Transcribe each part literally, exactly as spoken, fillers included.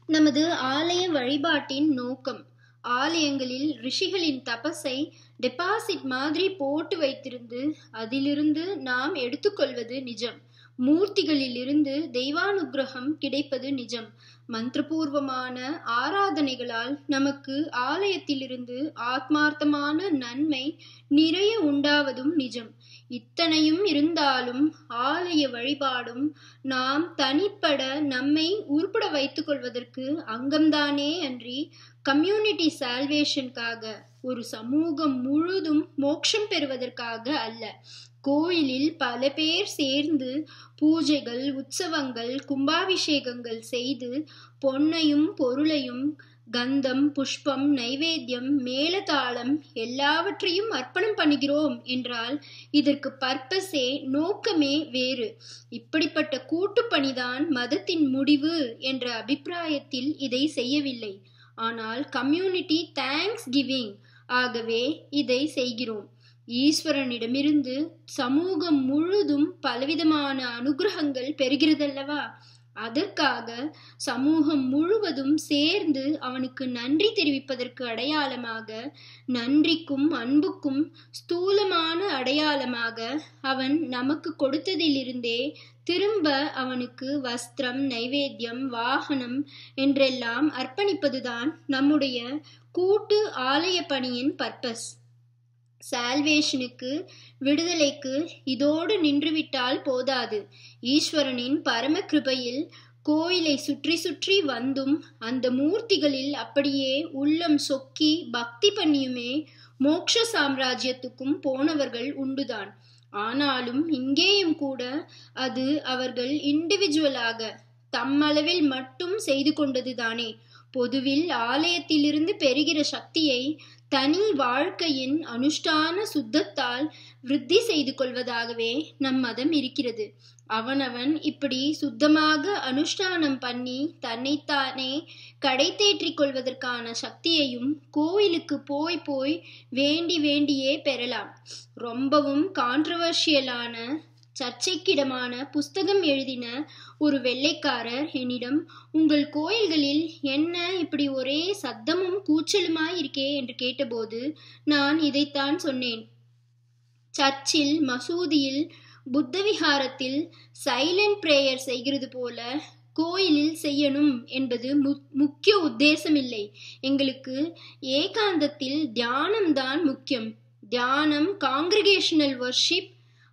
நமது ஆலய வழிபாட்டின் நோக்கம். ஆலயங்களில் ரிஷிகளின் தபஸை டெபாசிட் மாதிரி போட்டு வைத்திருந்து அதிலிருந்து நாம் எடுத்துக்கொள்வது நிஜம். மூர்த்திகளிலிருந்து தெய்வானுக்கிரகம் கிடைப்பது நிஜம். மந்திரபூர்வமான ஆராதனைகளால் நமக்கு ஆலயத்திலிருந்து ஆத்மார்த்தமான நன்மை நிறைய உண்டாவதும் நிஜம். இத்தனையும் இருந்தாலும் ஆலய வழிபாடும் நாம் தனிப்பட நம்மை உருப்பட வைத்துக் கொள்வதற்கு அங்கம்தானே அன்றி கம்யூனிட்டி சால்வேஷனுக்காக, ஒரு சமூகம் முழுதும் மோட்சம் பெறுவதற்காக அல்ல. கோயிலில் பல பேர் சேர்ந்து பூஜைகள், உற்சவங்கள், கும்பாபிஷேகங்கள் செய்து பொன்னையும் பொருளையும் கந்தம், புஷ்பம், நைவேத்தியம், மேளதாளம் எல்லாவற்றையும் அர்ப்பணம் பண்ணுகிறோம் என்றால் இதற்கு பர்பஸே, நோக்கமே வேறு. இப்படிப்பட்ட கூட்டுப்பணிதான் மதத்தின் முடிவு என்ற அபிப்பிராயத்தில் இதை செய்யவில்லை. ஆனால் கம்யூனிட்டி தேங்க்ஸ் கிவிங் ஆகவே இதை செய்கிறோம். ஈஸ்வரனிடமிருந்து சமூகம் முழுதும் பலவிதமான அனுகிரகங்கள் பெறுகிறதல்லவா? அதற்காக சமூகம் முழுவதும் சேர்ந்து அவனுக்கு நன்றி தெரிவிப்பதற்கு அடையாளமாக, நன்றிக்கும் அன்புக்கும் ஸ்தூலமான அடையாளமாக அவன் நமக்கு கொடுத்ததிலிருந்தே திரும்ப அவனுக்கு வஸ்திரம், நைவேத்தியம், வாகனம் என்றெல்லாம் அர்ப்பணிப்பதுதான் நம்முடைய கூட்டு ஆலய பணியின் பர்பஸ். சால்வேஷனுக்கு, விடுதலைக்கு இதோடு நின்றுவிட்டால் போதாது. ஈஸ்வரனின் பரம கிருபையில் கோயிலை சுற்றி சுற்றி வந்தும் அந்த மூர்த்திகளில் அப்படியே உள்ளம் சொக்கி பக்தி பண்ணியுமே மோட்ச சாம்ராஜ்யத்துக்கும் போனவர்கள் உண்டுதான். ஆனாலும் இங்கேயும் கூட அது அவர்கள் இண்டிவிஜுவலாக தம்மளவில் மட்டும் செய்து கொண்டதுதானே. பொதுவில் ஆலயத்திலிருந்து பெறுகிற சக்தியை தனி வாழ்க்கையின் அனுஷ்டான சுத்தத்தால் விருத்தி செய்து கொள்வதாகவே நம் மதம் இருக்கிறது. அவனவன் இப்படி சுத்தமாக அனுஷ்டானம் பண்ணி தன்னைத்தானே கடை தேற்றிக் கொள்வதற்கான சக்தியையும் கோயிலுக்கு போய் போய் வேண்டி வேண்டியே பெறலாம். ரொம்பவும் கான்ட்ரவர்ஷியலான, சர்ச்சைக்கிடமான புஸ்தகம் எழுதின ஒரு வெள்ளைக்காரர் என்னிடம், உங்கள் கோயில்களில் என்ன இப்படி ஒரே சத்தமும் கூச்சலுமாயிருக்கே என்று கேட்டபோது நான் இதைத்தான் சொன்னேன். சர்ச்சில், மசூதியில், புத்த விஹாரத்தில் சைலண்ட் பிரேயர் செய்கிறது போல கோயிலில் செய்யணும் என்பது முக்கிய உத்தேசமில்லை. எங்களுக்கு ஏகாந்தத்தில் தியானம்தான் முக்கியம். தியானம், காங்கிரிகேஷனல் வர்ஷிப்,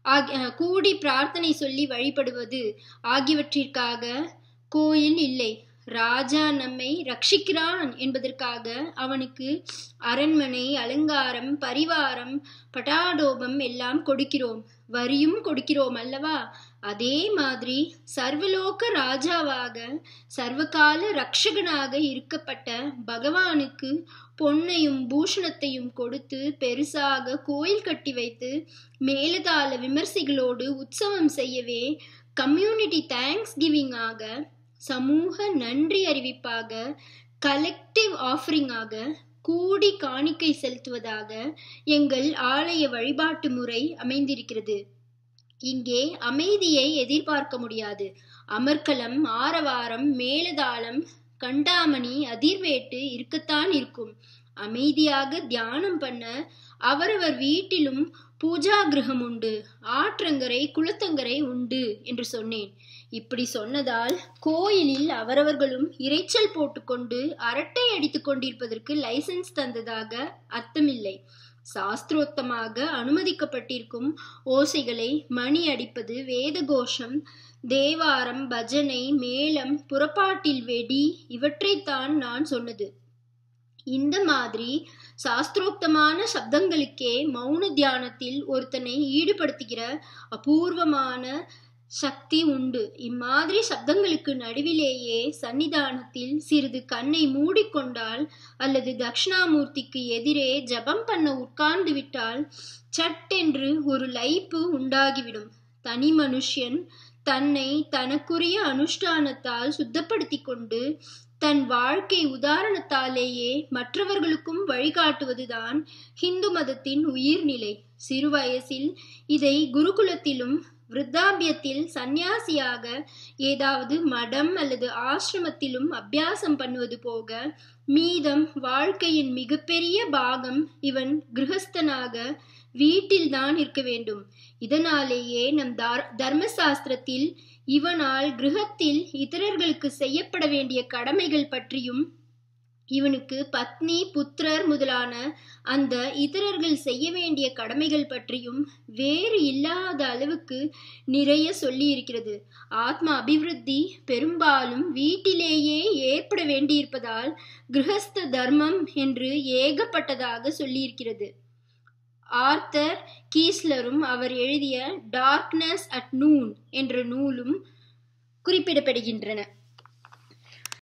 கூடி பிரார்த்தனை சொல்லி வழிபடுவது ஆகியவற்றிற்காக கோயில் இல்லை. ராஜா நம்மை ரட்சிக்கிறான் என்பதற்காக அவனுக்கு அரண்மனை, அலங்காரம், பரிவாரம், பட்டாடோபம் எல்லாம் கொடுக்கிறோம், வரியும் கொடுக்கிறோம் அல்லவா? அதே மாதிரி சர்வலோக ராஜாவாக, சர்வகால ரட்சகனாக இருக்கப்பட்ட பகவானுக்கு பொன்னையும் பூஷணத்தையும் கொடுத்து பெருசாக கோயில் கட்டி வைத்து மேலதாள விமர்சைகளோடு உற்சவம் செய்யவே, கம்யூனிட்டி தேங்க்ஸ் கிவிங் ஆக, சமூக நன்றி அறிவிப்பாக, கலெக்டிவ் ஆஃபரிங்காக, கூடி காணிக்கை செலுத்துவதாக எங்கள் ஆலய வழிபாட்டு முறை அமைந்திருக்கிறது. இங்கே அமைதியை எதிர்பார்க்க முடியாது. அமர்க்கலம், ஆரவாரம், மேலதாளம், கண்டாமணி, அதிர்வேட்டு இருக்கத்தான் இருக்கும். அமைதியாக தியானம் பண்ண அவரவர் வீட்டிலும் பூஜா கிரகம் உண்டு, ஆற்றங்கரை, குளத்தங்கரை உண்டு என்று சொன்னேன். இப்படி சொன்னதால் கோயிலில் அவரவர்களும் இறைச்சல் போட்டுக்கொண்டு அரட்டை அடித்துக் கொண்டிருப்பதற்கு லைசன்ஸ் தந்ததாக அர்த்தமில்லை. சாஸ்திரோத்தமாக அனுமதிக்கப்பட்டிருக்கும் ஓசைகளை, மணி அடிப்பது, வேத கோஷம், தேவாரம், பஜனை, மேளம், புறப்பாட்டில் வெடி, இவற்றைத்தான் நான் சொன்னது. இந்த மாதிரி சாஸ்திரோக்தமான சப்தங்களுக்கே மௌன தியானத்தில் ஒருத்தனை ஈடுபடுத்துகிற அபூர்வமான சக்தி உண்டு. இம்மாதிரி சப்தங்களுக்கு நடுவிலேயே சன்னிதானத்தில் சிறிது கண்ணை மூடிக்கொண்டால் அல்லது தட்சிணாமூர்த்திக்கு எதிரே ஜபம் பண்ண உட்கார்ந்து விட்டால் சட்டென்று ஒரு லைப்பு உண்டாகிவிடும். தனி மனுஷன் தன்னை தனக்குரிய அனுஷ்டானத்தால் சுத்தப்படுத்தி கொண்டு தன் வாழ்க்கை உதாரணத்தாலேயே மற்றவர்களுக்கும் வழிகாட்டுவதுதான் ஹிந்து மதத்தின் உயிர்நிலை. சிறு வயசில் இதை குருகுலத்திலும் விருத்தாபியத்தில் சந்நியாசியாக ஏதாவது மடம் அல்லது ஆசிரமத்திலும் அபியாசம் பண்ணுவது போக மீதம் வாழ்க்கையின் மிகப்பெரிய பாகம் இவன் கிரகஸ்தனாக வீட்டில்தான் இருக்க வேண்டும். இதனாலேயே நம் தர்மசாஸ்திரத்தில் இவனால் கிரகத்தில் இதரர்களுக்கு செய்யப்பட வேண்டிய கடமைகள் பற்றியும் இவனுக்கு பத்னி புத்திரர் முதலான அந்த இதரர்கள் செய்ய வேண்டிய கடமைகள் பற்றியும் வேறு இல்லாத அளவுக்கு நிறைய சொல்லி இருக்கிறது. ஆத்ம அபிவிருத்தி பெரும்பாலும் வீட்டிலேயே ஏற்பட வேண்டியிருப்பதால் கிரகஸ்த தர்மம் என்று ஏகப்பட்டதாக சொல்லியிருக்கிறது. ஆர்தர் கீஸ்லரும் அவர் எழுதிய டார்க்னஸ் அட் நூன் என்ற நூலும் குறிப்பிடப்படுகின்றன.